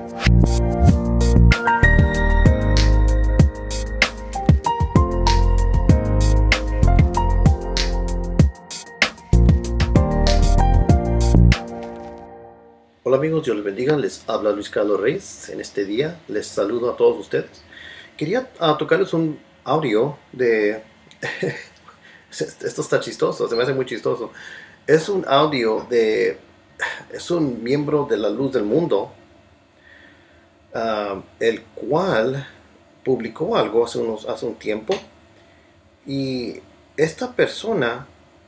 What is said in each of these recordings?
Hola amigos, Dios les bendiga, les habla Luis Carlos Reyes. En este día les saludo a todos ustedes. Quería tocarles un audio de... Esto está chistoso, se me hace muy chistoso. Es un audio de... Es un miembro de la Luz del Mundo, el cual publicó algo hace un tiempo. Y esta persona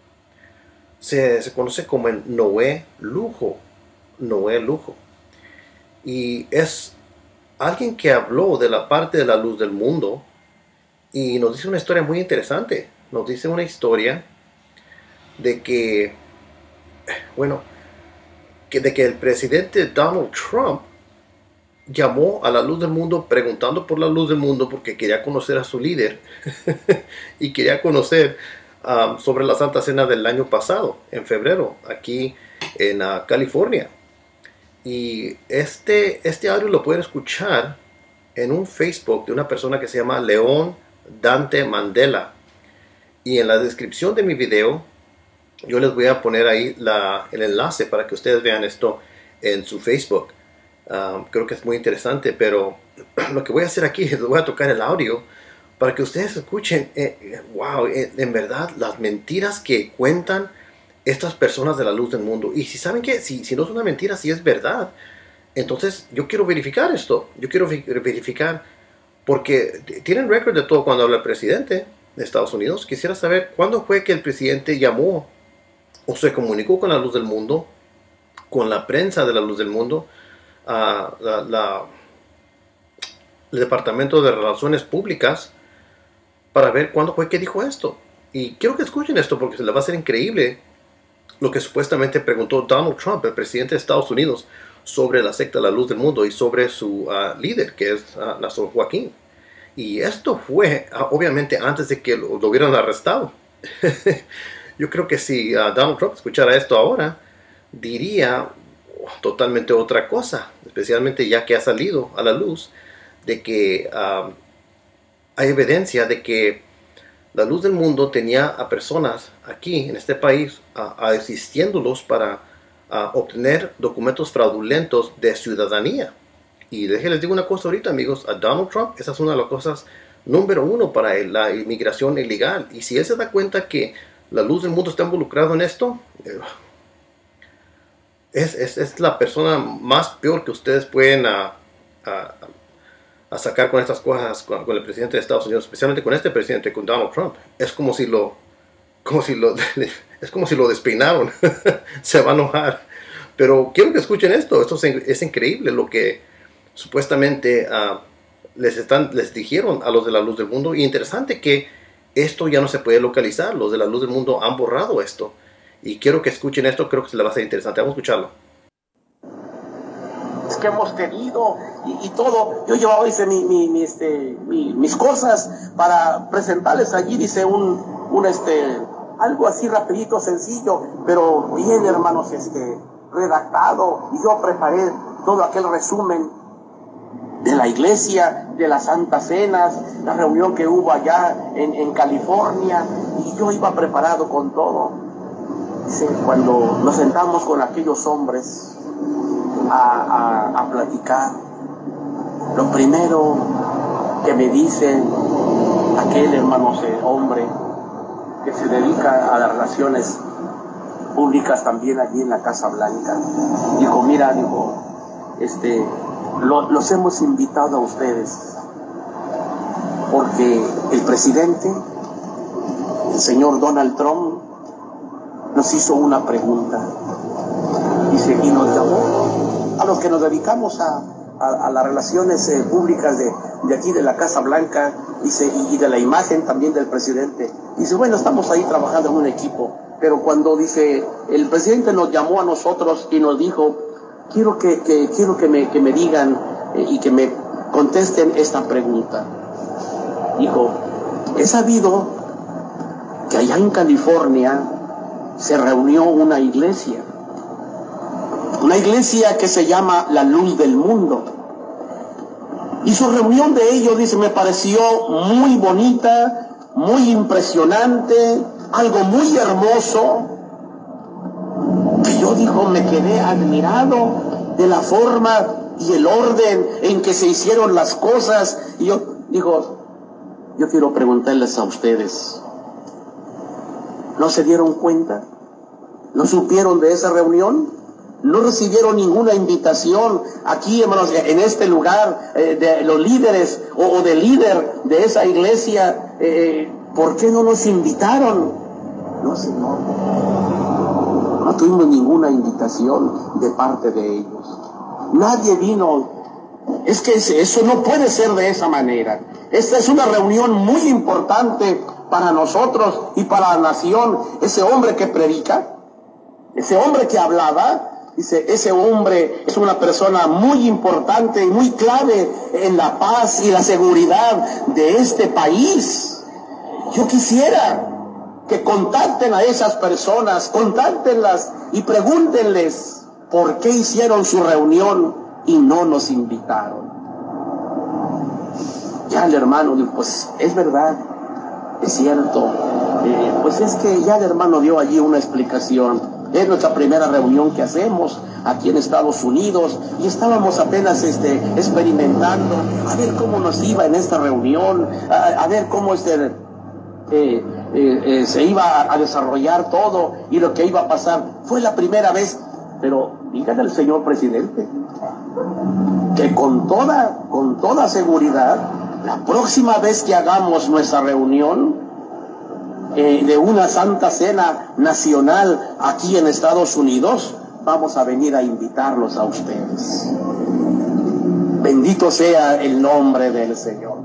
se conoce como el Noé Lugo. Noé Lugo. Y es alguien que habló de la parte de la luz del mundo y nos dice una historia muy interesante. Nos dice una historia de que, bueno, de que el presidente Donald Trump llamó a la luz del mundo preguntando por la luz del mundo porque quería conocer a su líder y quería conocer sobre la Santa Cena del año pasado, en febrero, aquí en California. Y este audio lo pueden escuchar en un Facebook de una persona que se llama León Dante Mandela. Y en la descripción de mi video yo les voy a poner ahí el enlace para que ustedes vean esto en su Facebook. Creo que es muy interesante, pero lo que voy a hacer aquí es les voy a tocar el audio para que ustedes escuchen, wow, en verdad las mentiras que cuentan estas personas de la luz del mundo. Y si saben que si no es una mentira, si es verdad, entonces yo quiero verificar esto. Yo quiero verificar porque tienen récord de todo cuando habla el presidente de Estados Unidos. Quisiera saber cuándo fue que el presidente llamó o se comunicó con la luz del mundo, con la prensa de la luz del mundo, el Departamento de Relaciones Públicas, para ver cuándo fue que dijo esto. Y quiero que escuchen esto porque se les va a hacer increíble lo que supuestamente preguntó Donald Trump, el presidente de Estados Unidos, sobre la secta de la luz del mundo y sobre su líder, que es Néstor Joaquín. Y esto fue, obviamente, antes de que lo hubieran arrestado. Yo creo que si Donald Trump escuchara esto ahora, diría totalmente otra cosa, especialmente ya que ha salido a la luz de que hay evidencia de que la luz del mundo tenía a personas aquí en este país asistiéndolos para obtener documentos fraudulentos de ciudadanía. Y les digo una cosa ahorita, amigos, a Donald Trump esa es una de las cosas número uno para la inmigración ilegal. Y si él se da cuenta que la luz del mundo está involucrado en esto, es la persona más peor que ustedes pueden a sacar con estas cosas con el presidente de Estados Unidos, especialmente con este presidente, con Donald Trump. Es como si lo despeinaron. Se va a enojar. Pero quiero que escuchen esto. Esto es increíble lo que supuestamente les dijeron a los de la luz del mundo. Y interesante que esto ya no se puede localizar. Los de la luz del mundo han borrado esto. Y quiero que escuchen esto. Creo que se les va a hacer interesante. Vamos a escucharlo. Que hemos tenido y todo. Yo llevaba, dice, mis cosas para presentarles allí, dice, algo así rapidito, sencillo, pero bien, hermanos, redactado. Y yo preparé todo aquel resumen de la iglesia, de las Santas Cenas, la reunión que hubo allá en California, y yo iba preparado con todo. Dice, cuando nos sentamos con aquellos hombres a platicar, lo primero que me dice aquel hermano hombre que se dedica a las relaciones públicas también allí en la Casa Blanca, dijo, mira, los hemos invitado a ustedes porque el presidente, el señor Donald Trump, nos hizo una pregunta. Dice, y nos llamó a los que nos dedicamos a las relaciones públicas de aquí de la Casa Blanca, dice, y de la imagen también del presidente. Dice, bueno, estamos ahí trabajando en un equipo, pero cuando, dice, el presidente nos llamó a nosotros y nos dijo, quiero que me digan y que me contesten esta pregunta. Dijo, he sabido que allá en California se reunió una iglesia que se llama la Luz del Mundo. Y su reunión de ellos, dice, me pareció muy bonita, muy impresionante, algo muy hermoso. Que yo, dijo, me quedé admirado de la forma y el orden en que se hicieron las cosas. Y yo, digo, yo quiero preguntarles a ustedes, ¿no se dieron cuenta? ¿No supieron de esa reunión? ¿No recibieron ninguna invitación aquí, hermanos, en este lugar de los líderes o del líder de esa iglesia? ¿Por qué no nos invitaron? No, Señor. No tuvimos ninguna invitación de parte de ellos. Nadie vino. Es que eso no puede ser de esa manera. Esta es una reunión muy importante para nosotros y para la nación. Ese hombre que predica, ese hombre que hablaba, dice, ese hombre es una persona muy importante y muy clave en la paz y la seguridad de este país. Yo quisiera que contacten a esas personas, contáctenlas y pregúntenles por qué hicieron su reunión y no nos invitaron. Ya el hermano dijo, pues es verdad, es cierto, pues es que ya el hermano dio allí una explicación. Es nuestra primera reunión que hacemos aquí en Estados Unidos y estábamos apenas experimentando a ver cómo nos iba en esta reunión, a ver cómo se iba a desarrollar todo y lo que iba a pasar. Fue la primera vez, pero díganle al señor presidente que con toda seguridad, la próxima vez que hagamos nuestra reunión de una Santa Cena Nacional aquí en Estados Unidos, vamos a venir a invitarlos a ustedes. Bendito sea el nombre del Señor.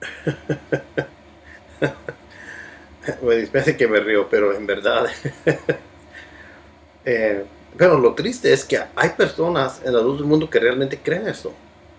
Me dispense que me río, pero en verdad pero lo triste es que hay personas en la luz del mundo que realmente creen esto.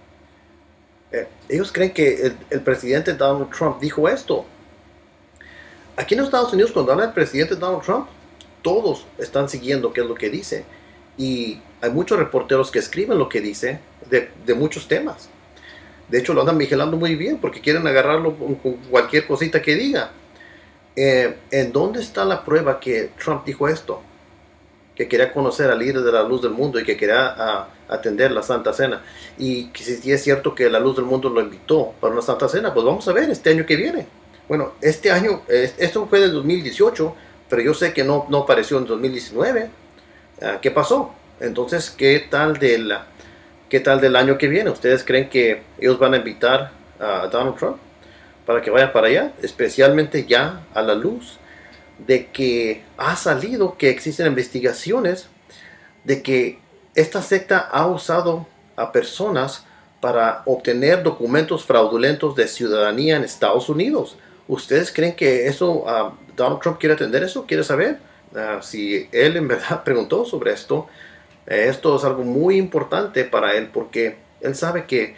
Ellos creen que el presidente Donald Trump dijo esto. Aquí en los Estados Unidos, cuando habla el presidente Donald Trump, todos están siguiendo qué es lo que dice. Y hay muchos reporteros que escriben lo que dice de muchos temas. De hecho, lo andan vigilando muy bien porque quieren agarrarlo con cualquier cosita que diga. ¿En dónde está la prueba que Trump dijo esto? Que quería conocer al líder de la luz del mundo y que quería atender la Santa Cena. Y que si es cierto que la luz del mundo lo invitó para una Santa Cena, pues vamos a ver este año que viene. Bueno, este año, esto fue del 2018, pero yo sé que no apareció en 2019. ¿Qué pasó? Entonces, ¿qué tal del año que viene? ¿Ustedes creen que ellos van a invitar a Donald Trump para que vaya para allá? Especialmente ya a la luz de que ha salido que existen investigaciones de que esta secta ha usado a personas para obtener documentos fraudulentos de ciudadanía en Estados Unidos. ¿Ustedes creen que eso, Donald Trump quiere atender eso? ¿Quiere saber? Si él en verdad preguntó sobre esto, esto es algo muy importante para él porque él sabe que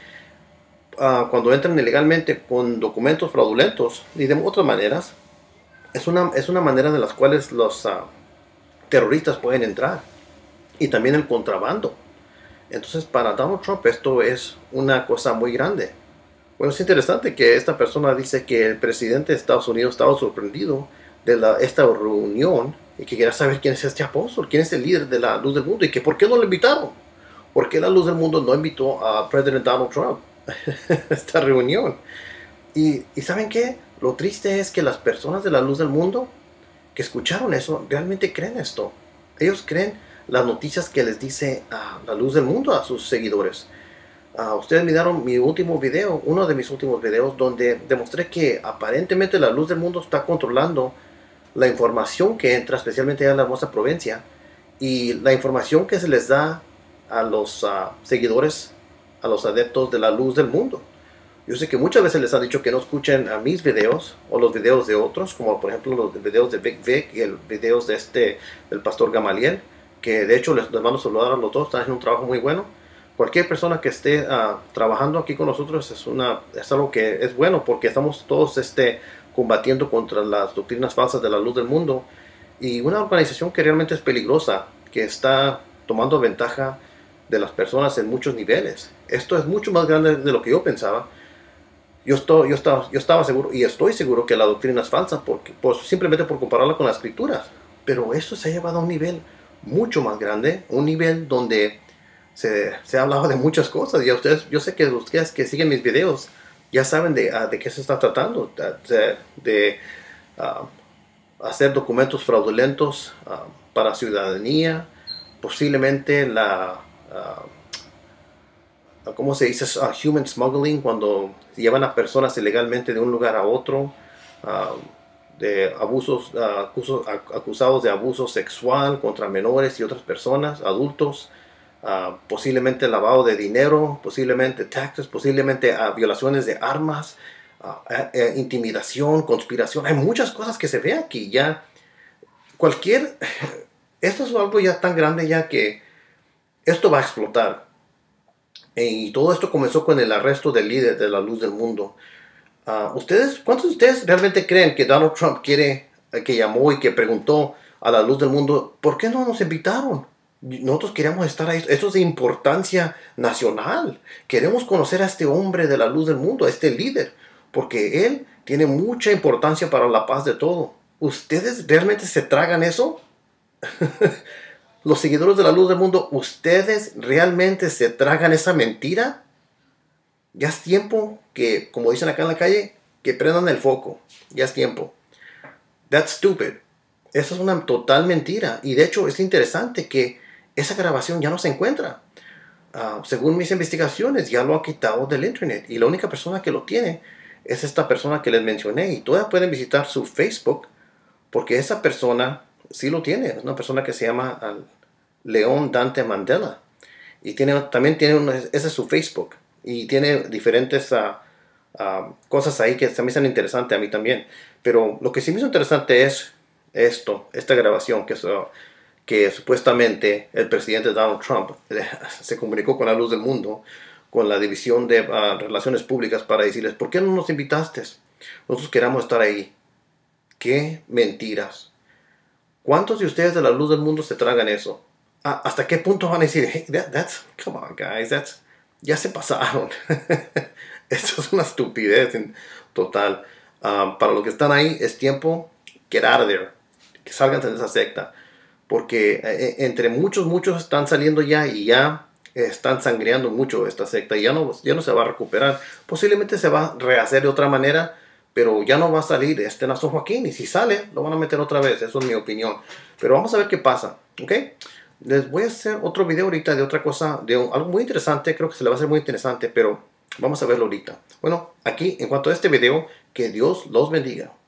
cuando entran ilegalmente con documentos fraudulentos y de otras maneras, es una manera de las cuales los terroristas pueden entrar y también el contrabando. Entonces para Donald Trump esto es una cosa muy grande. Bueno, es interesante que esta persona dice que el presidente de Estados Unidos estaba sorprendido de esta reunión y que quería saber quién es este apóstol, quién es el líder de la luz del mundo y que por qué no lo invitaron. ¿Por qué la luz del mundo no invitó a presidente Donald Trump a esta reunión? Y ¿saben qué? Lo triste es que las personas de la luz del mundo que escucharon eso realmente creen esto. Ellos creen las noticias que les dice la luz del mundo a sus seguidores. Ustedes miraron mi último video, uno de mis últimos videos, donde demostré que aparentemente la luz del mundo está controlando la información que entra, especialmente en la hermosa provincia, y la información que se les da a los seguidores, a los adeptos de la luz del mundo. Yo sé que muchas veces les han dicho que no escuchen a mis videos o los videos de otros, como por ejemplo los videos de Big Vic y los videos del pastor Gamaliel, que de hecho les mando a saludar a los dos, están haciendo un trabajo muy bueno. Cualquier persona que esté trabajando aquí con nosotros es algo que es bueno porque estamos todos combatiendo contra las doctrinas falsas de la luz del mundo y una organización que realmente es peligrosa, que está tomando ventaja de las personas en muchos niveles. Esto es mucho más grande de lo que yo pensaba. Yo estaba seguro y estoy seguro que la doctrina es falsa simplemente por compararla con las escrituras. Pero esto se ha llevado a un nivel mucho más grande, un nivel donde se ha hablado de muchas cosas. Ya yo sé que ustedes que siguen mis videos ya saben de qué se está tratando, de hacer documentos fraudulentos para ciudadanía, posiblemente ¿cómo se dice? Human smuggling, cuando llevan a personas ilegalmente de un lugar a otro, de abusos, acusados de abuso sexual contra menores y otras personas, adultos, posiblemente lavado de dinero, posiblemente taxes, posiblemente violaciones de armas, intimidación, conspiración. Hay muchas cosas que se ve aquí ya. Esto es algo ya tan grande ya que esto va a explotar. Y todo esto comenzó con el arresto del líder de la luz del mundo. ¿Cuántos de ustedes realmente creen que Donald Trump que llamó y que preguntó a la luz del mundo, ¿por qué no nos invitaron? Nosotros queríamos estar ahí. Esto es de importancia nacional. Queremos conocer a este hombre de la luz del mundo, a este líder, porque él tiene mucha importancia para la paz de todo. ¿Ustedes realmente se tragan eso? Los seguidores de la luz del mundo, ¿ustedes realmente se tragan esa mentira? Ya es tiempo que, como dicen acá en la calle, que prendan el foco. Ya es tiempo. That's stupid. Eso es una total mentira. Y de hecho es interesante que esa grabación ya no se encuentra. Según mis investigaciones, ya lo han quitado del internet. Y la única persona que lo tiene es esta persona que les mencioné. Y todavía pueden visitar su Facebook, porque esa persona sí lo tiene. Es una persona que se llama León Dante Mandela. Y también tiene ese es su Facebook. Y tiene diferentes cosas ahí que también son interesantes a mí también. Pero lo que sí me hizo interesante es esta grabación que supuestamente el presidente Donald Trump se comunicó con la luz del mundo, con la división de relaciones públicas, para decirles, ¿por qué no nos invitaste? Nosotros queramos estar ahí. ¡Qué mentiras! ¿Cuántos de ustedes de la luz del mundo se tragan eso? ¿Hasta qué punto van a decir, hey, come on guys, ya se pasaron? Esto es una estupidez total. Para los que están ahí, es tiempo, get out of there, que salgan de esa secta. Porque entre muchos están saliendo ya y ya están sangreando mucho esta secta. Y ya no se va a recuperar. Posiblemente se va a rehacer de otra manera, pero ya no va a salir Nason Joaquín. Y si sale, lo van a meter otra vez. Eso es mi opinión. Pero vamos a ver qué pasa. ¿Ok? Les voy a hacer otro video ahorita de otra cosa, de algo muy interesante. Creo que se le va a hacer muy interesante, pero vamos a verlo ahorita. Bueno, aquí, en cuanto a este video, que Dios los bendiga.